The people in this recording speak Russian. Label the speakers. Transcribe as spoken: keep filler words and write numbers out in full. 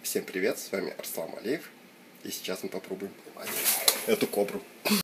Speaker 1: Всем привет, с вами Арслан Алиев. И сейчас мы попробуем эту кобру.